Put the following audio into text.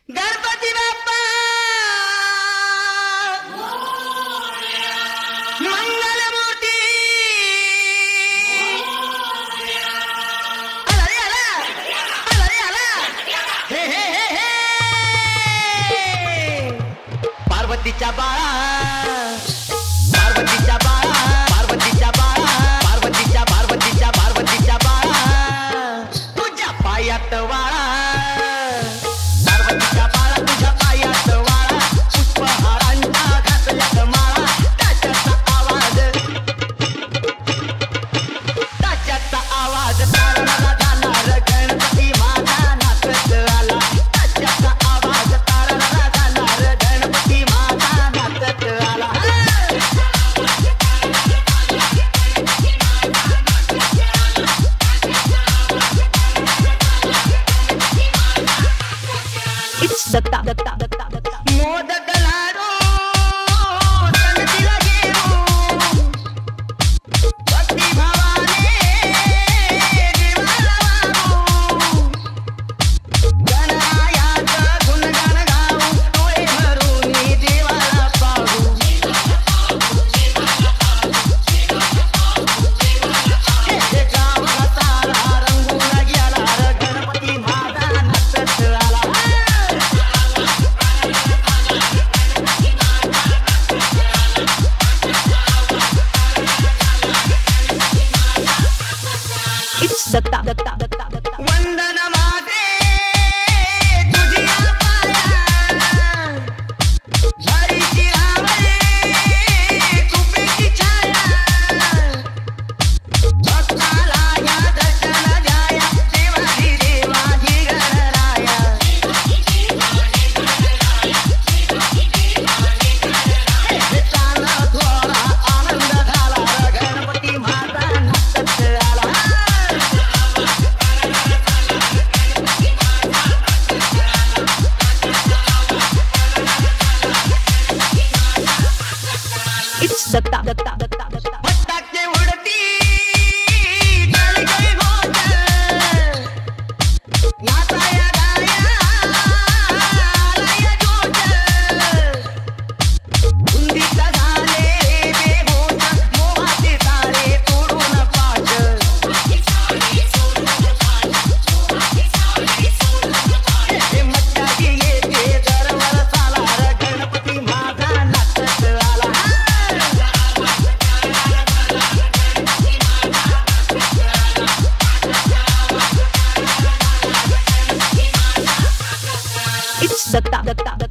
गणपती बाप्पा मंगल मूर्ती आला रे आला आला रे आला हे हे हे हे पार्वतीच्या बाळा पार्वतीच्या बाळा पार्वतीच्या बाळा पार्वतीच्या पार्वतीच्या पार्वतीच्या बाळा तुझ्या पायात वाळा पार्वतीच्या बाळा तुझ्या पायात वाळा पुष्पहारांच्या घातल्यात माळा त्याच्याचा आवाज तारणाला जाणार गणपती माझा नाचत आला त्याच्याचा आवाज तारणाला जाणार गणपती माझा नाचत आला मोदक लाडू तणतीला घेऊन भक्ती भावाने देवाला वाहू गणरायाचं गुणगान गाऊ डोळे भरून देवाला पाहू हे गाव सारा रंगून गेला गणपती माझा नाचत आला वंदन माझे तुझ्या पाया झरीची रावळे कृपेची छाया भक्ताला या दर्शन द्याया देवाची देवाची गणराया हे चांगला थोडा आनंद झाला गणपती माझा नाचत आला फटाके उडती गळगळ होत नाचाया गाया लय जोत धुंदीत झाले बेहोश मोहाचे तारे तोडून पाठ हे मज्जाची येते दरवर सालार गणपती माझा नाचत आला It's the